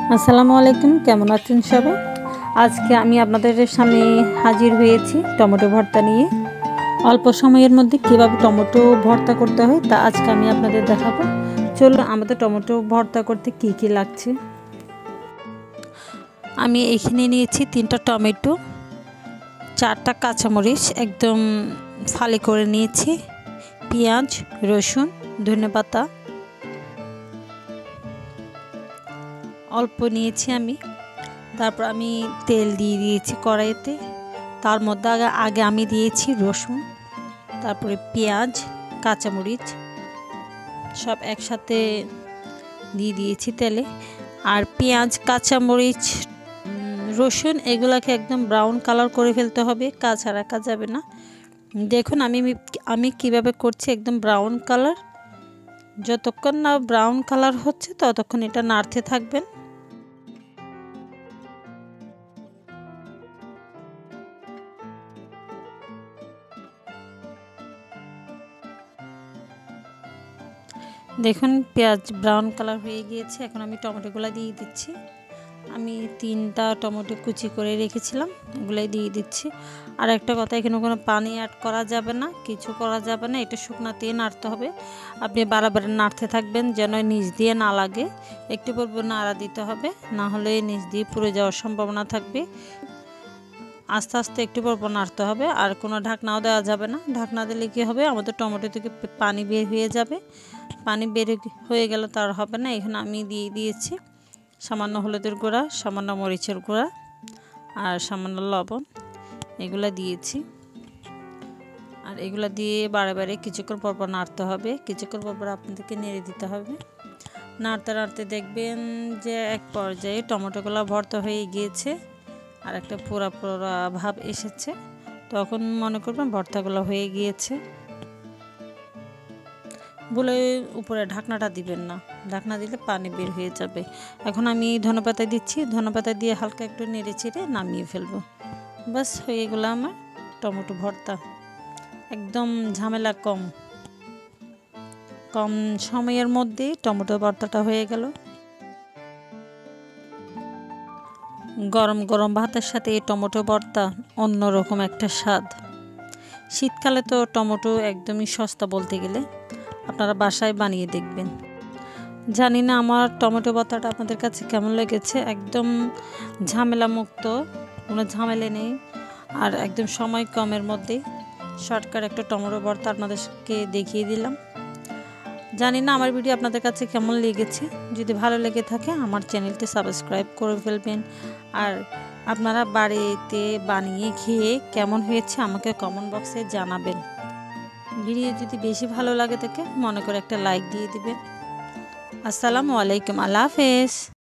আসসালামু আলাইকুম, কেমন আছেন সবাই? আজকে আমি আপনাদের সামনে হাজির হয়েছি টমেটো ভর্তা নিয়ে। অল্প সময়ের মধ্যে কীভাবে টমেটো ভর্তা করতে হয় তা আজকে আমি আপনাদের দেখাবো। চলুন, আমাদের টমেটো ভর্তা করতে কি কি লাগছে। আমি এখানে নিয়েছি 3টা টমেটো, 4টা কাঁচামরিচ একদম ফালি করে নিয়েছি, পেঁয়াজ, রসুন, ধনেপাতা অল্প নিয়েছি আমি। তারপর আমি তেল দিয়ে দিয়েছি কড়াইতে। তার মধ্যে আগে আমি দিয়েছি রসুন, তারপরে পেঁয়াজ, কাঁচামরিচ সব একসাথে দিয়ে দিয়েছি তেলে। আর পেঁয়াজ, কাঁচামরিচ, রসুন এগুলাকে একদম ব্রাউন কালার করে ফেলতে হবে, কাঁচা রাখা যাবে না। দেখুন আমি কিভাবে করছি, একদম ব্রাউন কালার। যতক্ষণ না ব্রাউন কালার হচ্ছে ততক্ষণ এটা নাড়তে থাকবেন। দেখুন পেঁয়াজ ব্রাউন কালার হয়ে গিয়েছে। এখন আমি টমেটোগুলো দিয়ে দিচ্ছি। আমি 3টা টমেটো কুচি করে রেখেছিলাম, এগুলাই দিয়ে দিচ্ছি। আর একটা কথা, এখানে কোনো পানি অ্যাড করা যাবে না, কিছু করা যাবে না। এটা শুকনাতেই নাড়তে হবে। আপনি বারবার নাড়তে থাকবেন যেন নিচ দিয়ে না লাগে। একটু পর নাড়া দিতে হবে, না হলে নিচ দিয়ে পুড়ে যাওয়ার সম্ভাবনা থাকবে। আস্তে আস্তে একটু পর নাড়তে হবে। আর কোনো ঢাকনাও দেওয়া যাবে না। ঢাকনা দিলে কী হবে, আমাদের টমেটো থেকে পানি বের হয়ে যাবে। পানি বের হয়ে গেলে তার হবে না। এখানে আমি দিয়ে দিয়েছি সামান্য হলুদের গুঁড়া, সামান্য মরিচের গুঁড়া আর সামান্য লবণ, এগুলো দিয়েছি। আর এগুলো দিয়ে বারে বারে কিছুক্ষণ পরপর নাড়তে হবে। কিছুক্ষণ পরপর আপনাদেরকে নেড়ে দিতে হবে। নাড়তে নাড়তে দেখবেন যে এক পর্যায়ে টমেটোগুলো ভর্তা হয়ে গিয়েছে আর একটা পোড়া পোড়া ভাব এসেছে। তখন মনে করবেন ভর্তাগুলো হয়ে গিয়েছে। বলে উপরে ঢাকনাটা দিবেন না, ঢাকনা দিলে পানি বের হয়ে যাবে। এখন আমি ধনেপাতা দিচ্ছি, ধনেপাতা দিয়ে হালকা একটু নেড়ে চেড়ে নামিয়ে ফেলবো। বাস হয়ে গেল আমার টমেটো ভর্তা। একদম ঝামেলা কম সময়ের মধ্যে টমেটো ভর্তাটা হয়ে গেল। গরম গরম ভাতের সাথে এই টমেটো ভর্তা অন্যরকম একটা স্বাদ। শীতকালে তো টমেটো একদমই সস্তা বলতে গেলে, আপনারা বাসায় বানিয়ে দেখবেন। জানি না আমার টমেটো ভর্তাটা আপনাদের কাছে কেমন লেগেছে। একদম ঝামেলা মুক্ত, কোনো ঝামেলা নেই, আর একদম সময় কমের মধ্যে শর্টকাট একটা টমেটো ভর্তা আপনাদেরকে দেখিয়ে দিলাম। জানি না আমার ভিডিও আপনাদের কাছে কেমন লেগেছে। যদি ভালো লেগে থাকে আমার চ্যানেলটি সাবস্ক্রাইব করে ফেলবেন। আর আপনারা বাড়িতে বানিয়ে খেয়ে কেমন হয়েছে আমাকে কমেন্ট বক্সে জানাবেন। ভিডিও যদি বেশি ভালো লাগে থাকে মনে করে একটা লাইক দিয়ে দিবেন। আসসালামু আলাইকুম, আল্লাহ হাফেজ।